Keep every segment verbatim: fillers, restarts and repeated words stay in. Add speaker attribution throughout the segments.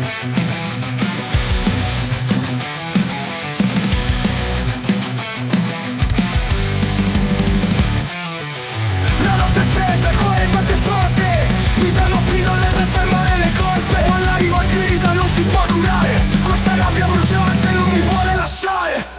Speaker 1: La notte è fredda, il cuore batte forte, mi danno pillole per fermare le colpe, ma l'anima grida non si può curare, questa rabbia bruciante non mi vuole lasciare.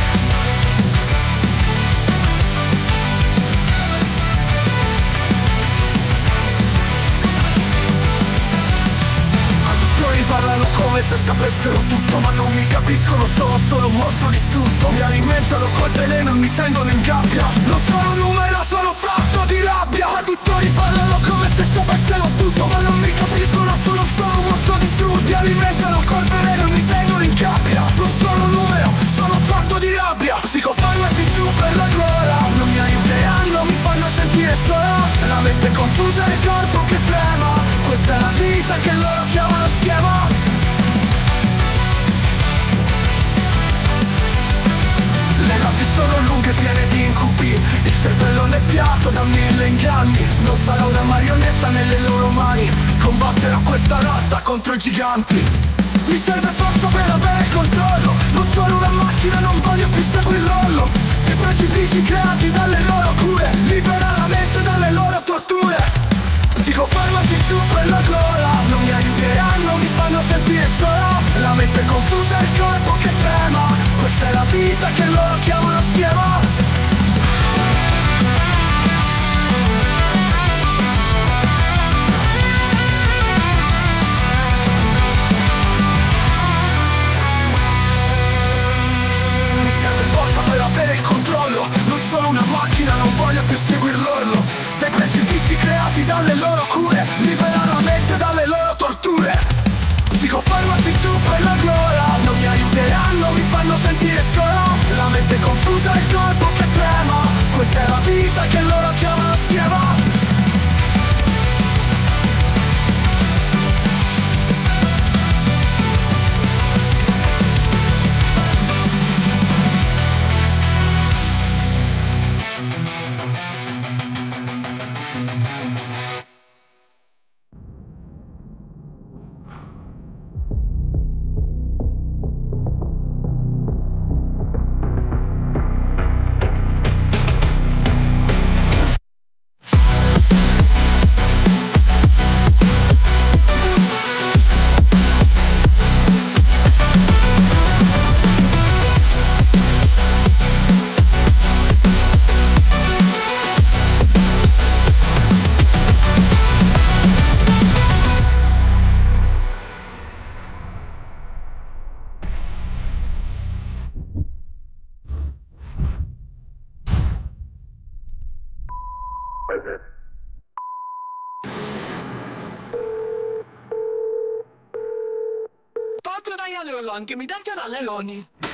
Speaker 1: Parlano come se sapessero tutto, ma non mi capiscono, sono solo un mostro distrutto. Mi alimentano col veleno e mi tengono in gabbia. Non sono un numero, sono fatto di rabbia. Traduttori parlano come se sapessero tutto, ma non mi capiscono, sono solo un mostro distrutto. Mi alimentano col veleno e mi tengono in gabbia. Non sono un numero, sono fatto di rabbia. Psicofarmaci giù per la gola, non mi aiuteranno, mi fanno sentire solo. La mente è confusa e il corpo che trema. Questa è la vita che loro chiamano schema. Le notti sono lunghe, piene di incubi, il cervello annebbiato da mille inganni. Non sarò una marionetta nelle loro mani, combatterò questa lotta contro i giganti. Mi serve forza per avere il controllo, non sono una macchina, non voglio più seguirlo. I pregiudizi creati dalle loro cure, libera la mente dalle loro torture. Psicofarmaci giù per la gola, non mi aiuteranno, mi fanno sentire solo. La mente è confusa e il corpo che trema. Questa è la vita che loro chiamano schema. Mi serve forza per avere il controllo, non sono una macchina, non voglio più seguir l'orlo dei pregiudizi creati dalle loro cure, libera la mente dalle loro torture. Psicofarmaci giù per la gola, non mi aiuteranno, mi fanno sentire solo. La mente è confusa e il corpo che trema. Questa è la vita che loro chiamano schema. Patro Daialolo, anche mi dai già da Leoni.